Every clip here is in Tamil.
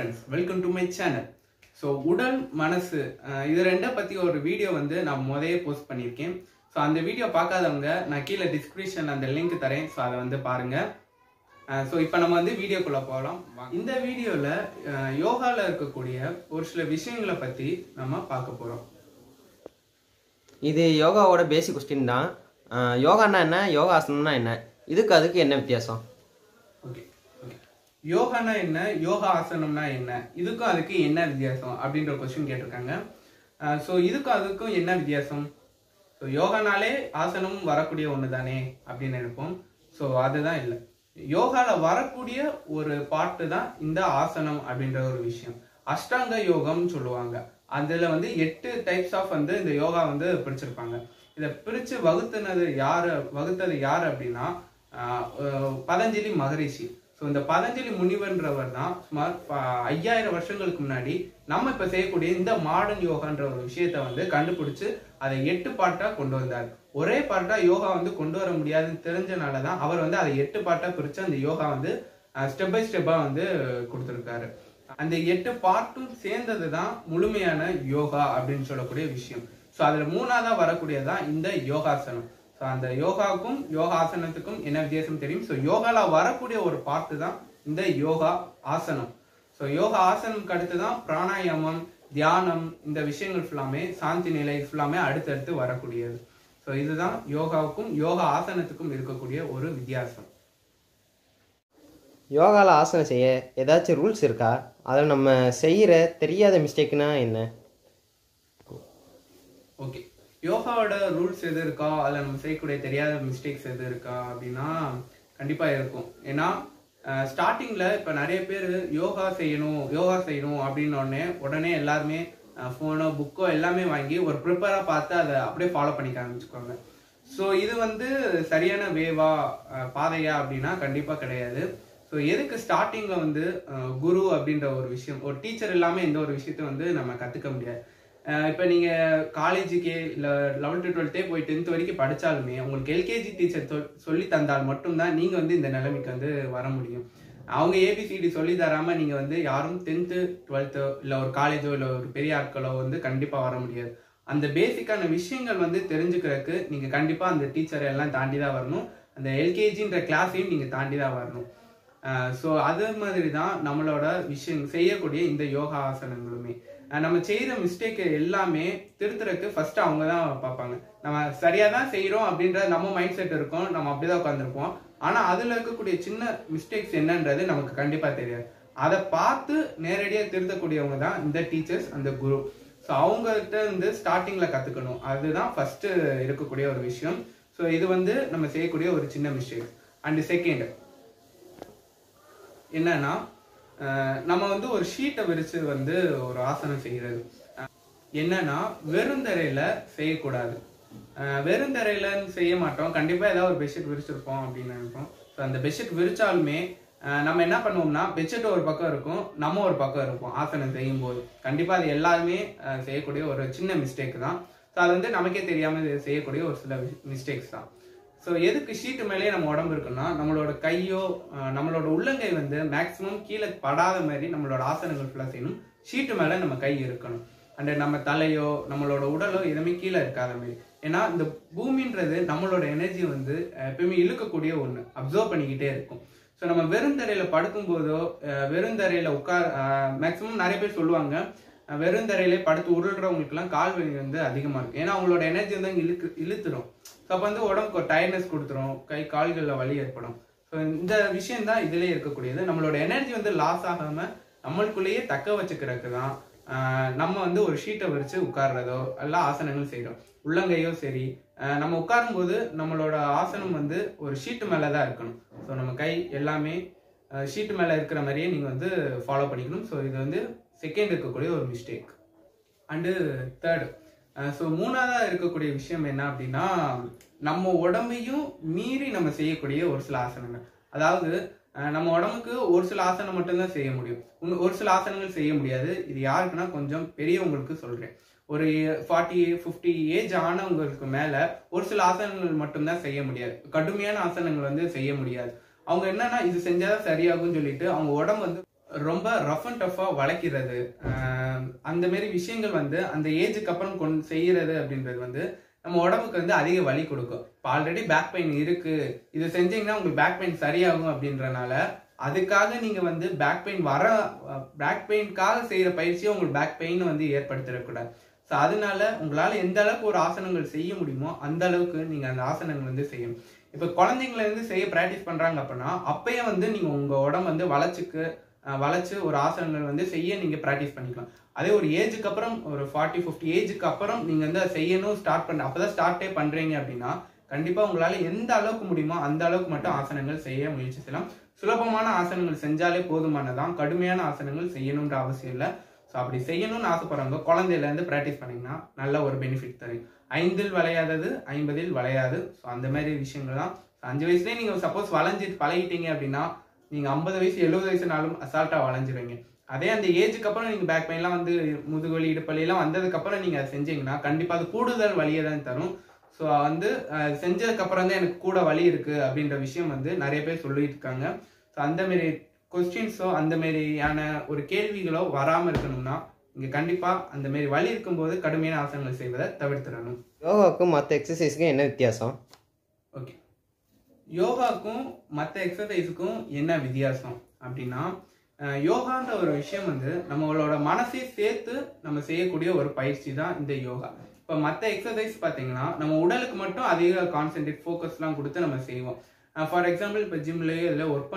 friends, welcome to my channel. So உடல் மனசு இது ரெண்டை பத்தி ஒரு வீடியோ வந்து நான் முதல்ல போஸ்ட் பண்ணியிருக்கேன். ஸோ அந்த வீடியோ பார்க்காதவங்க நான் கீழே டிஸ்கிரிப்ஷன் அந்த லிங்க் தரேன். ஸோ அதை வந்து பாருங்க. ஸோ இப்போ நம்ம வந்து வீடியோக்குள்ள போகலாம். இந்த வீடியோவில் யோகாவில் இருக்கக்கூடிய ஒரு சில விஷயங்களை பற்றி நம்ம பார்க்க போகிறோம். இது யோகாவோட பேசிக் கொஸ்டின் தான். யோகான்னா என்ன, யோகாசனம்னா என்ன, அதுக்கு என்ன வித்தியாசம்? ஓகே, யோகானா என்ன, யோகா ஆசனம்னா என்ன, இதுக்கும் அதுக்கு என்ன வித்தியாசம் அப்படின்ற கொஸ்டின் கேட்டிருக்காங்க. ஸோ இதுக்கும் அதுக்கும் என்ன வித்தியாசம்? ஸோ யோகானாலே ஆசனமும் வரக்கூடிய ஒன்று தானே அப்படின்னு நினைப்போம். ஸோ அதுதான் இல்லை. யோகாவில் வரக்கூடிய ஒரு பாட்டு தான் இந்த ஆசனம் அப்படின்ற ஒரு விஷயம். அஷ்டாங்க யோகம்னு சொல்லுவாங்க. அதில் வந்து 8 டைப்ஸ் ஆஃப் வந்து இந்த யோகா வந்து பிரிச்சிருப்பாங்க. இதை பிரித்து வகுத்தது யார் அப்படின்னா பதஞ்சலி மகரிஷி. ஸோ இந்த பதஞ்சலி முனிவன்றவர் தான் சுமார் 5000 வருஷங்களுக்கு முன்னாடி நம்ம இப்போ செய்யக்கூடிய இந்த மாடர்ன் யோகான்ற ஒரு விஷயத்த வந்து கண்டுபிடிச்சு அதை 8 பார்ட்டாக கொண்டு வந்தார். ஒரே பார்ட்டாக யோகா வந்து கொண்டு வர முடியாதுன்னு தெரிஞ்சனால தான் அவர் வந்து அதை 8 பார்ட்டாக பிரித்து அந்த யோகா வந்து ஸ்டெப் பை ஸ்டெப்பாக வந்து கொடுத்துருக்காரு. அந்த 8 பார்ட்டும் சேர்ந்தது தான் முழுமையான யோகா அப்படின்னு சொல்லக்கூடிய விஷயம். ஸோ அதில் 3ஆவதா வரக்கூடியதான் இந்த யோகாசனம். ஸோ அந்த யோகாவுக்கும் யோகாசனத்துக்கும் என்ன வித்தியாசம் தெரியும். ஸோ யோகாவில் வரக்கூடிய ஒரு பார்ட்டு தான் இந்த யோகா ஆசனம். ஸோ யோகா ஆசனம்க்கு அடுத்து தான் பிராணாயாமம், தியானம், இந்த விஷயங்கள் ஃபுல்லாமே சாந்தி நிலை ஃபுல்லாமே அடுத்தடுத்து வரக்கூடியது. ஸோ இதுதான் யோகாவுக்கும் யோகா ஆசனத்துக்கும் இருக்கக்கூடிய ஒரு வித்தியாசம். யோகாவில் ஆசனம் செய்ய ஏதாச்சும் ரூல்ஸ் இருக்கா? அதில் நம்ம செய்கிற தெரியாத மிஸ்டேக்னா என்ன? ஓகே, யோகாவோட ரூல்ஸ் எது இருக்கா, அதில் நம்ம செய்யக்கூடிய தெரியாத மிஸ்டேக்ஸ் எது இருக்கா அப்படின்னா கண்டிப்பாக இருக்கும். ஏன்னா ஸ்டார்டிங்கில் இப்போ நிறைய பேர் யோகா செய்யணும் அப்படின்னோடனே உடனே எல்லாருமே ஃபோனோ புக்கோ எல்லாமே வாங்கி ஒரு ப்ரிப்பராக பார்த்து அதை அப்படியே ஃபாலோ பண்ணிக்க ஆரம்பிச்சுக்குவாங்க. ஸோ இது வந்து சரியான பாதையா அப்படின்னா கண்டிப்பாக கிடையாது. ஸோ எதுக்கு ஸ்டார்டிங்கில் வந்து குரு அப்படின்ற ஒரு விஷயம், ஒரு டீச்சர் இல்லாமல் எந்த ஒரு விஷயத்தை வந்து நம்ம கற்றுக்க முடியாது. இப்போ நீங்கள் காலேஜுக்கே இல்லை 11th 12th போய் 10th வரைக்கும் படித்தாலுமே உங்களுக்கு எல்கேஜி டீச்சர் சொல்லி தந்தால் மட்டும்தான் நீங்கள் வந்து இந்த நிலைமைக்கு வந்து வர முடியும். அவங்க ஏபிசிடி சொல்லி தராமல் நீங்கள் வந்து யாரும் 10th 12th இல்லை ஒரு காலேஜோ இல்லை ஒரு பெரிய ஆட்களோ வந்து கண்டிப்பாக வர முடியாது. அந்த பேசிக்கான விஷயங்கள் வந்து தெரிஞ்சுக்கிறதுக்கு நீங்கள் கண்டிப்பாக அந்த டீச்சரை எல்லாம் தாண்டி தான் வரணும். அந்த எல்கேஜின்ற கிளாஸையும் நீங்கள் தாண்டி தான் வரணும். ஸோ அது மாதிரி தான் நம்மளோட விஷயம் செய்யக்கூடிய இந்த யோகா ஆசனங்களுமே. நம்ம செய்கிற மிஸ்டேக் எல்லாமே திருத்துறதுக்கு ஃபர்ஸ்ட் அவங்க தான் பார்ப்பாங்க. நம்ம சரியாக தான் செய்கிறோம் அப்படின்ற நம்ம மைண்ட் செட் இருக்கும், நம்ம அப்படிதான் உட்காந்துருப்போம். ஆனால் அதில் இருக்கக்கூடிய சின்ன மிஸ்டேக்ஸ் என்னன்றது நமக்கு கண்டிப்பாக தெரியாது. அதை பார்த்து நேரடியாக திருத்தக்கூடியவங்க தான் இந்த டீச்சர்ஸ், அந்த குரு. ஸோ அவங்ககிட்ட வந்து ஸ்டார்டிங்கில் கற்றுக்கணும். அதுதான் ஃபர்ஸ்ட் இருக்கக்கூடிய ஒரு விஷயம். ஸோ இது வந்து நம்ம செய்யக்கூடிய ஒரு சின்ன மிஸ்டேக். அண்ட் செகண்ட் என்னன்னா, நம்ம வந்து ஒரு ஷீட்டை விரிச்சு வந்து ஒரு ஆசனம் செய்கிறது. என்னன்னா வெறுந்தரையில செய்யக்கூடாது. வெறுந்தரையில செய்ய மாட்டோம், கண்டிப்பா ஏதாவது ஒரு பெட்ஷீட் விரிச்சிருப்போம் அப்படின்னு நினைப்போம். ஸோ அந்த பெட்ஷீட் விரிச்சாலுமே நம்ம என்ன பண்ணுவோம்னா பெட்ஷீட் ஒரு பக்கம் இருக்கும், நம்ம ஒரு பக்கம் இருப்போம் ஆசனம் செய்யும் போது. கண்டிப்பா அது எல்லாருமே செய்யக்கூடிய ஒரு சின்ன மிஸ்டேக் தான். ஸோ அது வந்து நமக்கே தெரியாம செய்யக்கூடிய ஒரு சில மிஸ்டேக்ஸ் தான். ஸோ எதுக்கு ஷீட்டு மேலேயே நம்ம உடம்பு இருக்குன்னா நம்மளோட கையோ நம்மளோட உள்ளங்கை வந்து மேக்சிமம் கீழே படாத மாதிரி நம்மளோட ஆசனங்கள் ஃபுல்லாக செய்யணும். ஷீட்டு மேலே நம்ம கை இருக்கணும். அண்ட் நம்ம தலையோ நம்மளோட உடலோ எதுவுமே கீழே இருக்காத மாதிரி. ஏன்னா இந்த பூமின்றது நம்மளோட எனர்ஜி வந்து எப்பயுமே இழுக்கக்கூடிய ஒன்று, அப்சர்வ் பண்ணிக்கிட்டே இருக்கும். ஸோ நம்ம வெறுந்தரையில் படுக்கும்போதோ வெறுந்தரையில் மேக்சிமம் நிறைய பேர் சொல்லுவாங்க வெறுந்தரையிலே படுத்து உருள்றவங்களுக்குலாம் கால் வலி வந்து அதிகமாக இருக்கும். ஏன்னா அவங்களோட எனர்ஜி வந்து இழுத்துடும். ஸோ அப்போ வந்து உடம்புக்கு ஒரு டயர்ட்னஸ் கொடுத்துரும், கை கால்களில் வலி ஏற்படும். ஸோ இந்த விஷயம் தான் இதிலே இருக்கக்கூடியது. நம்மளோட எனர்ஜி வந்து லாஸ் ஆகாமல் நம்மளுக்குள்ளேயே தக்க வச்சுக்கிறதுக்கு தான் நம்ம வந்து ஒரு ஷீட்டை விரிச்சு உட்கார்றதோ எல்லாம் ஆசனங்கள் செய்கிறோம். உள்ளங்கையோ சரி, நம்ம உட்காரும்போது நம்மளோட ஆசனம் வந்து ஒரு ஷீட்டு மேலே தான் இருக்கணும். ஸோ நம்ம கை எல்லாமே ஷீட்டு மேலே இருக்கிற மாதிரியே நீங்கள் வந்து ஃபாலோ பண்ணிக்கணும். ஸோ இது வந்து செகண்ட் இருக்கக்கூடிய ஒரு மிஸ்டேக். அண்டு தேர்டு, ஸோ 3ஆவதா இருக்கக்கூடிய விஷயம் என்ன அப்படின்னா நம்ம உடம்பையும் மீறி நம்ம செய்யக்கூடிய ஒரு சில ஆசனங்கள். அதாவது நம்ம உடம்புக்கு ஒரு சில ஆசனம் மட்டும்தான் செய்ய முடியும், ஒரு சில ஆசனங்கள் செய்ய முடியாது. இது யாருக்குன்னா கொஞ்சம் பெரியவங்களுக்கு சொல்றேன். ஒரு 40-50 ஏஜ் ஆனவங்களுக்கு மேல ஒரு சில ஆசனங்கள் மட்டும்தான் செய்ய முடியாது, கடுமையான ஆசனங்கள் வந்து செய்ய முடியாது. அவங்க என்னன்னா இது செஞ்சாதான் சரியாகும்னு சொல்லிட்டு அவங்க உடம்பு வந்து ரொம்ப ரஃப் அண்ட் டஃபா வளைக்கிறது, அந்த மாதிரி விஷயங்கள் வந்து அந்த ஏஜுக்கு அப்புறம் செய்யறது அப்படின்றது வந்து நம்ம உடம்புக்கு வந்து அதிக வலி கொடுக்கும். இப்போ ஆல்ரெடி பேக் பெயின் இருக்கு, இது செஞ்சீங்கன்னா உங்களுக்கு பேக் பெயின் சரியாகும் அப்படின்றனால அதுக்காக நீங்க வந்து பேக் பெயின்காக செய்யற பயிற்சியை உங்களுக்கு பேக் பெயின் வந்து ஏற்படுத்திடக்கூடாது. ஸோ அதனால உங்களால எந்த அளவுக்கு ஒரு ஆசனங்கள் செய்ய முடியுமோ அந்த அளவுக்கு நீங்க அந்த ஆசனங்கள் வந்து செய்யணும். இப்போ குழந்தைங்கள இருந்து செய்ய பிராக்டிஸ் பண்றாங்க அப்படின்னா அப்பயே வந்து நீங்க உங்க உடம்பு வந்து வளைச்சு ஒரு ஆசனங்கள் வந்து செய்ய நீங்க பிராக்டிஸ் பண்ணிக்கலாம். அதே ஒரு ஏஜுக்கு அப்புறம் ஒரு 40-50 ஏஜுக்கு அப்புறம் நீங்க வந்து அதை செய்யணும் அப்பதான் ஸ்டார்ட்டே பண்றீங்க அப்படின்னா கண்டிப்பா உங்களால எந்த அளவுக்கு முடியுமோ அந்த அளவுக்கு மட்டும் ஆசனங்கள் செய்ய முயற்சி செய்யலாம். சுலபமான ஆசனங்கள் செஞ்சாலே போதுமானதான், கடுமையான ஆசனங்கள் செய்யணும்ன்ற அவசியம் இல்லை. ஸோ அப்படி செய்யணும்னு ஆசைப்படுறவங்க குழந்தையில இருந்து பிராக்டிஸ் பண்ணீங்கன்னா நல்ல ஒரு பெனிஃபிட் தரும். 5ல் வளையாதது 50ல் வளையாது. ஸோ அந்த மாதிரி விஷயங்கள் தான். 5 வயசுலேயே நீங்க சப்போஸ் வளைஞ்சிட்டு பழகிட்டீங்க அப்படின்னா நீங்க 50 வயசு 70 வயசுனாலும் அசால்ட்டா வளைஞ்சிருவீங்க. அதே அந்த ஏஜுக்கு அப்புறம் நீங்க பேக் பெயின்லாம் வந்து முதுகுவலி இடுப்பலி எல்லாம் வந்ததுக்கு அப்புறம் நீங்க அதை செஞ்சீங்கன்னா கண்டிப்பா அது கூடுதல் வலியை தான் தரும். ஸோ வந்து செஞ்சதுக்கு அப்புறம் தான் எனக்கு கூட வலி இருக்கு அப்படின்ற விஷயம் வந்து நிறைய பேர் சொல்லிட்டு இருக்காங்க. ஸோ அந்த மாதிரி கொஸ்டின்ஸோ அந்த மாதிரியான ஒரு கேள்விகளோ வராம இருக்கணும்னா இங்க கண்டிப்பா அந்த மாதிரி வலி இருக்கும்போது கடுமையான ஆசனங்கள் செய்வதை தவிர்த்திடணும். யோகாவுக்கும் மற்ற எக்ஸசைஸ்க்கும் என்ன வித்தியாசம்? ஓகே, யோகாக்கும் மற்ற எக்ஸசைஸுக்கும் என்ன வித்தியாசம் அப்படின்னா, யோகான்ற ஒரு விஷயம் வந்து நம்மளோட மனசை சேர்த்து நம்ம செய்யக்கூடிய ஒரு பயிற்சி தான் இந்த யோகா. இப்போ மற்ற எக்ஸசைஸ் பார்த்தீங்கன்னா நம்ம உடலுக்கு மட்டும் அதிக கான்சென்ட்ரேட் ஃபோக்கஸ்லாம் கொடுத்து நம்ம செய்வோம். ஃபார் எக்ஸாம்பிள் இப்போ ஜிம்லேயே இதில் ஒர்க்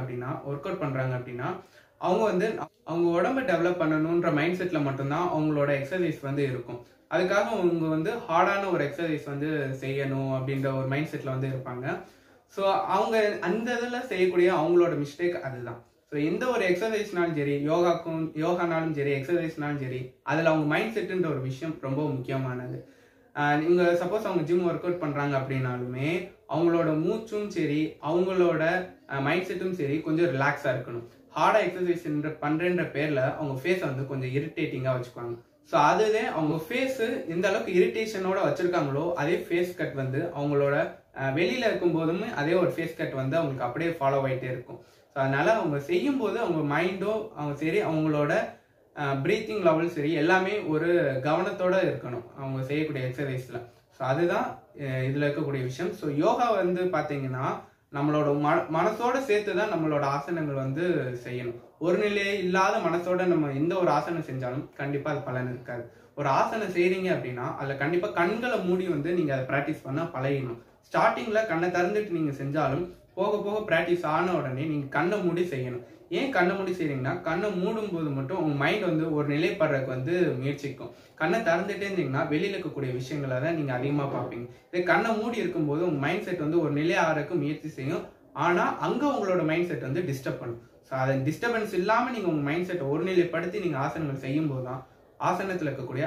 அவுட் பண்ணுறாங்க அப்படின்னா அவங்க வந்து அவங்க உடம்பை டெவலப் பண்ணணுன்ற மைண்ட் செட்டில் மட்டும்தான் அவங்களோட எக்ஸசைஸ் வந்து இருக்கும். அதுக்காக அவங்க வந்து ஹார்டான ஒரு எக்ஸசைஸ் வந்து செய்யணும் அப்படின்ற ஒரு மைண்ட் செட்டில் வந்து இருப்பாங்க. ஸோ அவங்க அந்த இதில் செய்யக்கூடிய அவங்களோட மிஸ்டேக் அதுதான். ஸோ எந்த ஒரு எக்ஸசைஸ்னாலும் சரி, யோகானாலும் சரி, எக்ஸசைஸ்னாலும் சரி, அதில் அவங்க மைண்ட் செட்டுன்ற ஒரு விஷயம் ரொம்ப முக்கியமானது. நீங்க சப்போஸ் அவங்க ஜிம் ஒர்க் அவுட் பண்றாங்க அப்படின்னாலுமே அவங்களோட மூச்சும் சரி, அவங்களோட மைண்ட் செட்டும் சரி கொஞ்சம் ரிலாக்ஸா இருக்கணும். ஹார்டா எக்ஸசைஸ் பண்றேன்ற பேர்ல அவங்க ஃபேஸை வந்து கொஞ்சம் இரிட்டேட்டிங்கா வச்சுக்குவாங்க. ஸோ அதுவே அவங்க ஃபேஸ் எந்த அளவுக்கு இரிட்டேஷனோட வச்சிருக்காங்களோ அதே ஃபேஸ் கட் வந்து அவங்களோட வெளியில இருக்கும் போதுமே அதே ஒரு ஃபேஸ் கட் வந்து அவங்களுக்கு அப்படியே ஃபாலோ ஆகிட்டே இருக்கும். ஸோ அதனால அவங்க செய்யும் போது அவங்க மைண்டோ சரி, அவங்களோட பிரீத்திங் லெவல் சரி, எல்லாமே ஒரு கவனத்தோட இருக்கணும் அவங்க செய்யக்கூடிய எக்ஸசைஸ்ல. ஸோ அதுதான் இதுல இருக்கக்கூடிய விஷயம். ஸோ யோகா வந்து பாத்தீங்கன்னா நம்மளோட மனசோட சேர்த்து தான் நம்மளோட ஆசனங்கள் வந்து செய்யணும். ஒரு நிலையே இல்லாத மனசோட நம்ம எந்த ஒரு ஆசனம் செஞ்சாலும் கண்டிப்பா அது பலன் இருக்காது. ஒரு ஆசனம் செய்றீங்க அப்படின்னா அதுல கண்டிப்பா கண்களை மூடி வந்து நீங்க அதை பிராக்டிஸ் பண்ண பழகணும். ஸ்டார்டிங்ல கண்ணை திறந்துட்டு நீங்க செஞ்சாலும் போக போக பிராக்டிஸ் ஆன உடனே நீங்க கண்ணை மூடி செய்யணும். ஏன் கண்ணை மூடி செய்றீங்கன்னா கண்ணை மூடும் போது மட்டும் உங்க மைண்ட் வந்து ஒரு நிலைப்படுறதுக்கு வந்து முயற்சிக்கும். கண்ணை திறந்துட்டே இருந்தீங்கன்னா வெளியில இருக்கக்கூடிய விஷயங்களை தான் நீங்க அதிகமா பார்ப்பீங்க. இதே கண்ணை மூடி இருக்கும்போது உங்க மைண்ட் செட் வந்து ஒரு நிலை ஆறதுக்கு முயற்சி செய்யும். ஆனா அங்க உங்களோட மைண்ட் செட் வந்து டிஸ்டர்ப் பண்ணும். ஸோ அதை டிஸ்டர்பன்ஸ் இல்லாம நீங்க உங்க மைண்ட் செட்டை ஒரு நிலைப்படுத்தி நீங்க ஆசனங்கள் செய்யும் போதுதான் ஆசனத்துல இருக்கக்கூடிய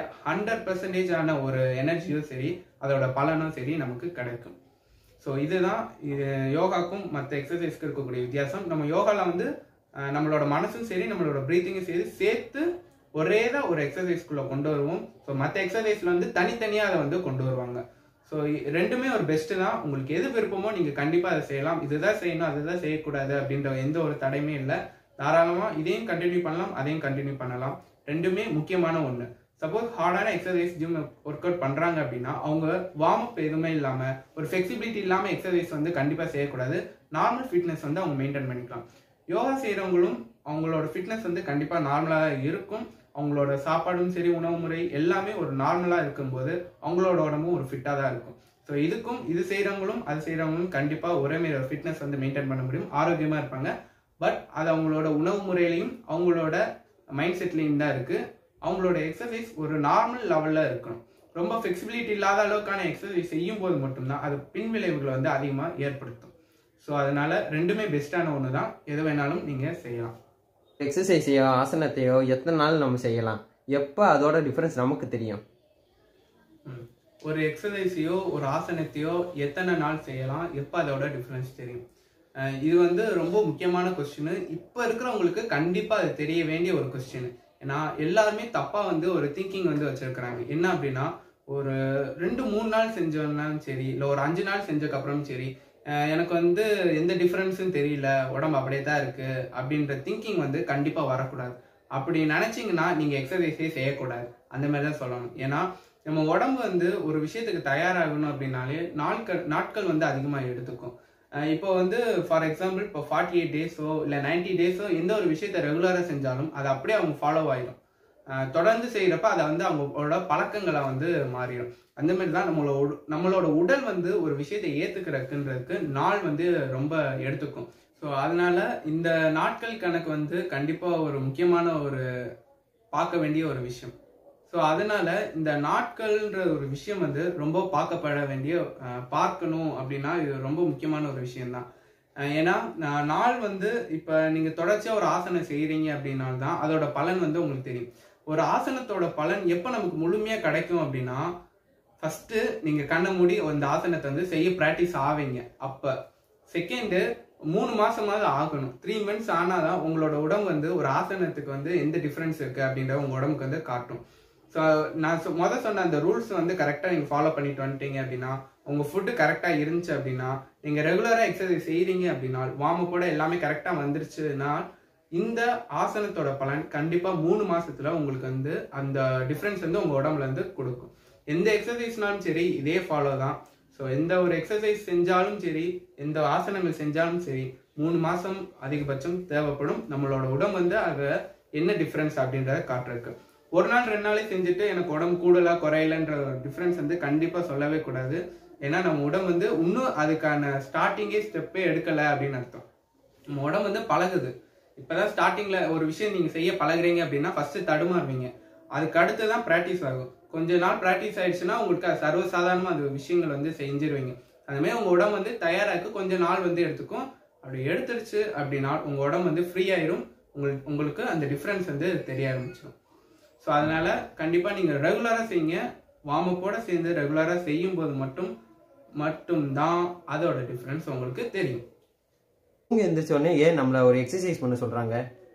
100% ஒரு எனர்ஜியும் சரி, அதோட பலனும் சரி நமக்கு கிடைக்கும். ஸோ இதுதான் யோகாக்கும் மற்ற எக்ஸசைஸ்க்கு இருக்கக்கூடிய வித்தியாசம். நம்ம யோகால வந்து நம்மளோட மனசும் சரி, நம்மளோட பிரீத்திங்கும் சரி சேர்த்து ஒரேதான் ஒரு எக்ஸசைஸ்குள்ள கொண்டு வருவோம். ஸோ மற்ற எக்ஸசைஸ்ல வந்து தனித்தனியா அதை வந்து கொண்டு வருவாங்க. ஸோ ரெண்டுமே ஒரு பெஸ்ட் தான். உங்களுக்கு எது விருப்பமோ நீங்க கண்டிப்பா அதை செய்யலாம். இதுதான் செய்யணும், அதுதான் செய்யக்கூடாது அப்படின்ற எந்த ஒரு தடையுமே இல்லை. தாராளமா இதையும் கண்டினியூ பண்ணலாம், அதையும் கண்டினியூ பண்ணலாம். ரெண்டுமே முக்கியமான ஒண்ணு. சப்போஸ் ஹார்டான எக்ஸசைஸ் ஜிம் ஒர்க் அவுட் பண்றாங்க அப்படின்னா அவங்க வார்ம் அப் எதுவுமே இல்லாம ஒரு ஃபிளெக்சிபிலிட்டி இல்லாம எக்ஸசைஸ் வந்து கண்டிப்பா செய்யக்கூடாது. நார்மல் ஃபிட்னஸ் வந்து அவங்க மெயின்டைன் பண்ணிக்கலாம். யோகா செய்யறவங்களும் அவங்களோட ஃபிட்னஸ் வந்து கண்டிப்பா நார்மலா இருக்கும். அவங்களோட சாப்பாடும் சரி, உணவு முறை எல்லாமே ஒரு நார்மலா இருக்கும்போது அவங்களோட உடம்பும் ஒரு ஃபிட்டா தான் இருக்கும். ஸோ இதுக்கும் இது செய்யறவங்களும் அது செய்யறவங்களும் கண்டிப்பா ஒரே மாதிரி ஒரு ஃபிட்னஸ் வந்து மெயின்டைன் பண்ண முடியும், ஆரோக்கியமா இருப்பாங்க. பட் அது அவங்களோட உணவு முறையிலையும் அவங்களோட மைண்ட் செட்லையும் தான் இருக்கு. அவங்களோட எக்ஸசைஸ் ஒரு நார்மல் லெவல்ல இருக்கணும். ரொம்ப ஃபிளெக்சிபிலிட்டி இல்லாத அளவுக்கான எக்ஸசைஸ் செய்யும் போது மட்டும்தான் அது பின் விளைவுகளை வந்து அதிகமா ஏற்படுத்தும். ஸோ அதனால ரெண்டுமே பெஸ்டான ஒன்று தான். எது வேணாலும் நீங்க செய்யலாம். எக்ஸசைஸையோ ஆசனத்தையோ எத்தனை நாள் நம்ம செய்யலாம், எப்போ அதோட டிஃபரன்ஸ் நமக்கு தெரியும்? ஒரு எக்ஸசைஸையோ ஒரு ஆசனத்தையோ எத்தனை நாள் செய்யலாம், எப்போ அதோட டிஃபரன்ஸ் தெரியும்? இது வந்து ரொம்ப முக்கியமான கொஸ்டின். இப்போ இருக்கிறவங்களுக்கு கண்டிப்பா அது தெரிய வேண்டிய ஒரு கொஸ்டின். ஏன்னா எல்லாருமே தப்பா வந்து ஒரு திங்கிங் வந்து வச்சிருக்கிறாங்க. என்ன அப்படின்னா ஒரு 2-3 நாள் செஞ்சோம்னாலும் சரி, இல்லை ஒரு 5 நாள் செஞ்சதுக்கு அப்புறமும் சரி, எனக்கு வந்து எந்த டிஃப்ரென்ஸும் தெரியல, உடம்பு அப்படியே தான் இருக்கு அப்படின்ற திங்கிங் வந்து கண்டிப்பா வரக்கூடாது. அப்படி நினைச்சீங்கன்னா நீங்க எக்ஸசைஸே செய்யக்கூடாது, அந்த மாதிரி தான் சொல்லணும். ஏன்னா நம்ம உடம்பு வந்து ஒரு விஷயத்துக்கு தயாராகணும் அப்படின்னாலே நாட்கள் வந்து அதிகமாக எடுத்துக்கும். இப்போ வந்து ஃபார் எக்ஸாம்பிள் இப்போ 48 டேஸோ இல்லை 90 டேஸோ எந்த ஒரு விஷயத்த ரெகுலராக செஞ்சாலும் அது அப்படியே அவங்க ஃபாலோ ஆயிடும். தொடர்ந்து செய்யறப்ப அதை வந்து அவங்களோட பழக்கங்களை வந்து மாறிடும். அந்த மாதிரி தான் நம்மளோட உடல் வந்து ஒரு விஷயத்தை ஏத்துக்கிறதுக்கு நாள் வந்து ரொம்ப எடுத்துக்கும். ஸோ அதனால இந்த நாட்கள் கணக்கு வந்து கண்டிப்பா ஒரு முக்கியமான ஒரு பார்க்க வேண்டிய ஒரு விஷயம். ஸோ அதனால இந்த நாட்கள்ன்ற ஒரு விஷயம் வந்து ரொம்ப பார்க்கப்பட வேண்டிய, பார்க்கணும் அப்படின்னா இது ரொம்ப முக்கியமான ஒரு விஷயம்தான். ஏன்னா நாள் வந்து இப்போ நீங்க தொடர்ச்சியா ஒரு ஆசனம் செய்யறீங்க அப்படின்னால்தான் அதோட பலன் வந்து உங்களுக்கு தெரியும். ஒரு ஆசனத்தோட பலன் எப்போ நமக்கு முழுமையா கிடைக்கும் அப்படின்னா, ஃபர்ஸ்ட் நீங்க கண்ணை மூடி அந்த ஆசனத்தை வந்து செய்ய பிராக்டிஸ் ஆவீங்க. அப்ப செகண்டு 3 மாசமாவது ஆகணும். 3 மந்த்ஸ் ஆனாதான் உங்களோட உடம்பு வந்து ஒரு ஆசனத்துக்கு வந்து எந்த டிஃபரன்ஸ் இருக்கு அப்படின்றத உங்க உடம்புக்கு வந்து காட்டும். ஸோ நான் சொன்ன அந்த ரூல்ஸ் வந்து கரெக்டாக நீங்கள் ஃபாலோ பண்ணிட்டு வந்துட்டீங்க அப்படின்னா, உங்கள் ஃபுட்டு கரெக்டாக இருந்துச்சு அப்படின்னா, நீங்கள் ரெகுலராக எக்ஸசைஸ் செய்கிறீங்க அப்படின்னா, வார்ம் கூட எல்லாமே கரெக்டாக வந்துருச்சுன்னா, இந்த ஆசனத்தோட பலன் கண்டிப்பாக 3 மாசத்துல உங்களுக்கு வந்து அந்த டிஃப்ரென்ஸ் வந்து உங்கள் உடம்புல இருந்து கொடுக்கும். எந்த எக்ஸசைஸ்னாலும் சரி இதே ஃபாலோ தான். ஸோ எந்த ஒரு எக்ஸசைஸ் செஞ்சாலும் சரி, எந்த ஆசனங்கள் செஞ்சாலும் சரி, 3 மாசம் அதிகபட்சம் தேவைப்படும் நம்மளோட உடம்பு வந்து அது என்ன டிஃப்ரென்ஸ் அப்படின்றத காட்டுறதுக்கு. ஒரு நாள் 2 நாளே செஞ்சுட்டு எனக்கு உடம்பு கூடலா குறையலன்ற டிஃப்ரென்ஸ் வந்து கண்டிப்பா சொல்லவே கூடாது. ஏன்னா நம்ம உடம்பு வந்து இன்னும் அதுக்கான ஸ்டார்டிங்கே ஸ்டெப்பே எடுக்கல அப்படின்னு அர்த்தம். நம்ம உடம்பு வந்து பழகுது. இப்பதான் ஸ்டார்டிங்ல ஒரு விஷயம் நீங்க செய்ய பழகுறீங்க அப்படின்னா ஃபர்ஸ்ட் தடுமாறுவீங்க. அதுக்கு அடுத்து தான் பிராக்டிஸ் ஆகும். கொஞ்ச நாள் பிராக்டிஸ் ஆயிடுச்சுன்னா உங்களுக்கு சர்வசாதாரணமா அந்த விஷயங்கள் வந்து செஞ்சிருவீங்க. அந்த மாதிரி உங்க உடம்பு வந்து தயாராக்கு கொஞ்ச நாள் வந்து எடுத்துக்கும். அப்படி எடுத்துருச்சு அப்படின்னா உங்க உடம்பு வந்து ஃப்ரீ ஆயிரும். உங்களுக்கு அந்த டிஃப்ரென்ஸ் வந்து தெரிய ஆரம்பிச்சிடும். ஸோ அதனால கண்டிப்பா நீங்க ரெகுலரா செய்யுங்க. வார்ம் அப்போட சேர்ந்து ரெகுலரா செய்யும் போது மட்டும்தான் அதோட டிஃப்ரென்ஸ் உங்களுக்கு தெரியும். தூங்கி எந்திரிச்ச உடனே ஏன் நம்மள ஒரு எக்ஸசைஸ் பண்ண சொல்றாங்க?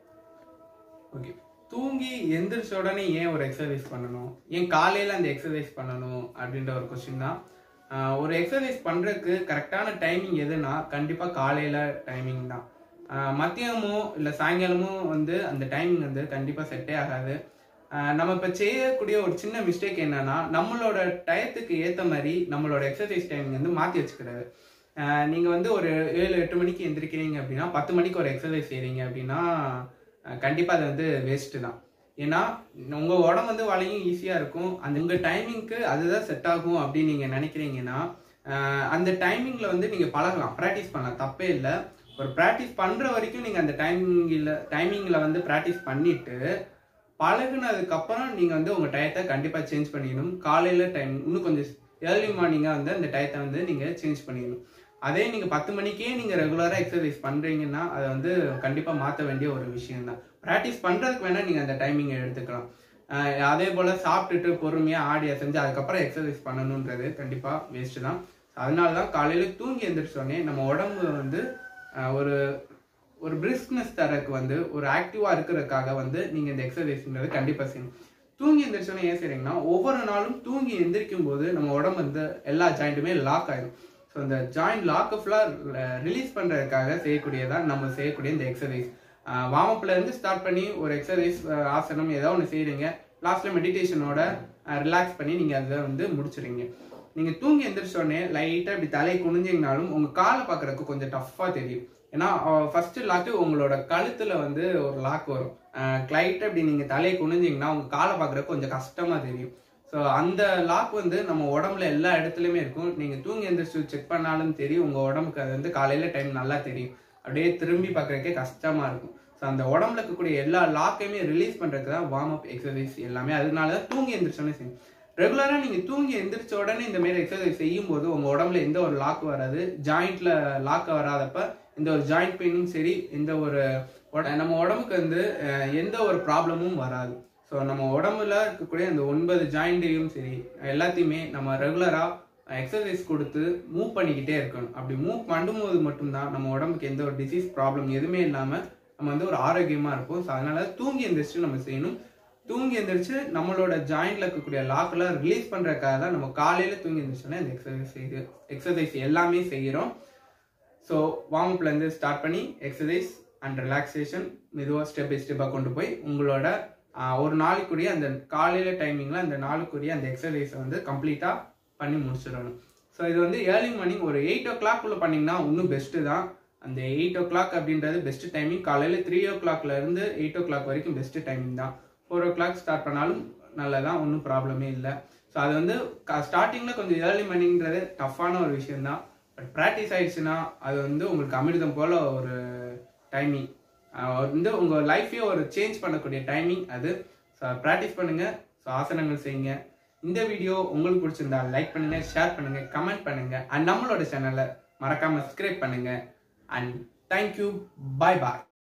ஓகே, தூங்கி எந்திரிச்ச உடனே ஏன் ஒரு எக்ஸசைஸ் பண்ணணும், ஏன் காலையில அந்த எக்ஸசைஸ் பண்ணணும் அப்படின்ற ஒரு கொஸ்டின் தான். ஒரு எக்ஸசைஸ் பண்றதுக்கு கரெக்டான டைமிங் எதுனா கண்டிப்பா காலையில டைமிங் தான். மத்தியமோ இல்லை சாயங்காலமோ வந்து அந்த டைமிங் வந்து கண்டிப்பா செட்டே ஆகாது. நம்ம இப்போ செய்யக்கூடிய ஒரு சின்ன மிஸ்டேக் என்னன்னா, நம்மளோட டயத்துக்கு ஏற்ற மாதிரி நம்மளோட எக்ஸசைஸ் டைமிங் வந்து மாற்றி வச்சுக்கிறது. நீங்கள் வந்து ஒரு 7-8 மணிக்கு எந்திரிக்கிறீங்க அப்படின்னா 10 மணிக்கு ஒரு எக்ஸசைஸ் செய்கிறீங்க அப்படின்னா கண்டிப்பாக அது வந்து வேஸ்ட்டு தான். ஏன்னா உங்கள் உடம்பு வந்து வளையும் ஈஸியாக இருக்கும். அந்த உங்கள் டைமிங்க்கு அதுதான் செட் ஆகும் அப்படின்னு நீங்கள் நினைக்கிறீங்கன்னா அந்த டைமிங்கில் வந்து நீங்கள் பழகலாம், ப்ராக்டிஸ் பண்ணலாம், தப்பே இல்லை. ஒரு ப்ராக்டிஸ் பண்ணுற வரைக்கும் நீங்கள் அந்த டைமிங்கில் வந்து ப்ராக்டிஸ் பண்ணிவிட்டு பழகுனதுக்கு அப்புறம் நீங்க வந்து உங்க டயத்தை கண்டிப்பா சேஞ்ச் பண்ணிக்கணும். காலையில டைம் இன்னும் கொஞ்சம் ஏர்லி மார்னிங்கா வந்து அந்த டயத்தை வந்து நீங்க சேஞ்ச் பண்ணிக்கணும். அதே நீங்க 10 மணிக்கே நீங்க ரெகுலரா எக்ஸசைஸ் பண்றீங்கன்னா அதை வந்து கண்டிப்பா மாற்ற வேண்டிய ஒரு விஷயம் தான். ப்ராக்டிஸ் பண்றதுக்கு வேணா நீங்க அந்த டைமிங்கை எடுத்துக்கலாம். அதே போல சாப்பிட்டுட்டு பொறுமையா ஆடி செஞ்சு அதுக்கப்புறம் எக்ஸசைஸ் பண்ணணுன்றது கண்டிப்பா வேஸ்ட் தான். அதனாலதான் காலையில தூங்கி எந்திரிச்சோடனே நம்ம உடம்பு வந்து ஒரு பிரிஸ்க்னஸ் தரக்கு வந்து ஒரு ஆக்டிவா இருக்கிறதுக்காக வந்து நீங்க இந்த எக்ஸசைஸ்ன்றது கண்டிப்பா செய்யணும். தூங்கி எந்திரிச்சோன்னே ஏன் செய்றீங்கன்னா, ஒவ்வொரு நாளும் தூங்கி எந்திரிக்கும் போது நம்ம உடம்பு வந்து எல்லா ஜாயிண்ட்டுமே லாக் ஆயிடும். ஸோ இந்த ஜாயிண்ட் லாக் ஃபுல்லாக ரிலீஸ் பண்றதுக்காக செய்யக்கூடியதான் நம்ம செய்யக்கூடிய இந்த எக்ஸசைஸ். வார்ம் அப்ல இருந்து ஸ்டார்ட் பண்ணி ஒரு எக்ஸசைஸ் ஆசனம் ஏதாவது ஒன்று செய்யறீங்க, லாஸ்ட்ல மெடிடேஷனோட ரிலாக்ஸ் பண்ணி நீங்க அதை வந்து முடிச்சிடுறீங்க. நீங்க தூங்கி எந்திரிச்சோடனே லைட்டா இப்படி தலையை குனிஞ்சிங்கனாலும் உங்க காலை பார்க்கறதுக்கு கொஞ்சம் டஃப்பா தெரியும். ஏன்னா ஃபர்ஸ்ட் லாக்கு உங்களோட கழுத்துல வந்து ஒரு லாக் வரும். லைட்டா இப்படி நீங்க தலையை குனிஞ்சிங்கன்னா உங்க காலை பார்க்கறதுக்கு கொஞ்சம் கஷ்டமா தெரியும். ஸோ அந்த லாக் வந்து நம்ம உடம்புல எல்லா இடத்துலையுமே இருக்கும். நீங்க தூங்கி எந்திரிச்சு செக் பண்ணாலும் தெரியும், உங்க உடம்புக்கு அது வந்து காலையில டைம் நல்லா தெரியும். அப்படியே திரும்பி பார்க்கறதுக்கே கஷ்டமா இருக்கும். ஸோ அந்த உடம்புல இருக்கக்கூடிய எல்லா லாக்கையுமே ரிலீஸ் பண்றதுக்கு தான் வார்ம் அப் எக்ஸசைஸ் எல்லாமே. அதனாலதான் தூங்கி எந்திரிச்சோன்னே செய்யும். ரெகுலரா நீங்க தூங்கி எந்திரிச்ச உடனே இந்த மாதிரி எக்ஸசைஸ் செய்யும் போது உங்க உடம்புல எந்த ஒரு லாக் வராது. ஜாயிண்ட்ல லாக் வராதப்ப இந்த ஒரு ஜாயிண்ட் பெயினும் சரி, இந்த ஒரு நம்ம உடம்புக்கு வந்து எந்த ஒரு ப்ராப்ளமும் வராது. ஸோ நம்ம உடம்புல இருக்கக்கூடிய அந்த 9 ஜாயிண்ட்டையும் சரி எல்லாத்தையுமே நம்ம ரெகுலரா எக்ஸசைஸ் கொடுத்து மூவ் பண்ணிக்கிட்டே இருக்கணும். அப்படி மூவ் பண்ணும்போது மட்டும்தான் நம்ம உடம்புக்கு எந்த ஒரு டிசீஸ் ப்ராப்ளம் எதுவுமே இல்லாம நம்ம வந்து ஒரு ஆரோக்கியமா இருப்போம். ஸோ அதனால தூங்கி எந்திரிச்சு நம்ம செய்யணும். தூங்கி எந்திரிச்சு நம்மளோட ஜாயிண்ட்ல இருக்கக்கூடிய லாக்கெல்லாம் ரிலீஸ் பண்றதுக்காக தான் நம்ம காலையில தூங்கி எந்திரிச்சோன்னா இந்த எக்ஸசைஸ் எல்லாமே செய்கிறோம். ஸோ வார்ம் அப்லேருந்து ஸ்டார்ட் பண்ணி எக்ஸசைஸ் அண்ட் ரிலாக்ஸேஷன் மெதுவாக ஸ்டெப் பை ஸ்டெப்பாக கொண்டு போய் உங்களோட ஒரு நாளுக்குரிய அந்த காலையில் டைமிங்கில் அந்த நாளுக்குரிய அந்த எக்ஸசைஸை வந்து கம்ப்ளீட்டாக பண்ணி முடிச்சிடணும். ஸோ இது வந்து ஏர்லி மார்னிங் ஒரு 8 o'clock பண்ணிங்கன்னா இன்னும் பெஸ்ட்டு தான். அந்த 8 o'clock அப்படின்றது பெஸ்ட் டைமிங். காலையில் 3 o'clockலேருந்து 8 o'clock வரைக்கும் பெஸ்ட் டைமிங் தான். 4 o'clock ஸ்டார்ட் பண்ணாலும் நல்லதான், ஒன்றும் ப்ராப்ளமே இல்லை. ஸோ அது வந்து ஸ்டார்டிங்கில் கொஞ்சம் ஏர்லி மார்னிங்கிறது டஃப்பான ஒரு விஷயம்தான். பட் ப்ராக்டிஸ் ஆயிடுச்சுன்னா அது வந்து உங்களுக்கு அமிர்தம் போல் ஒரு டைமிங் வந்து உங்கள் லைஃபையே ஒரு சேஞ்ச் பண்ணக்கூடிய டைமிங் அது. ஸோ ப்ராக்டிஸ் பண்ணுங்கள். ஸோ ஆசனங்கள் செய்யுங்க. இந்த வீடியோ உங்களுக்கு பிடிச்சிருந்தா லைக் பண்ணுங்க, ஷேர் பண்ணுங்க, கமெண்ட் பண்ணுங்க அண்ட் நம்மளோட சேனலை மறக்காம சப்ஸ்கிரைப் பண்ணுங்க. And thank you. Bye bye.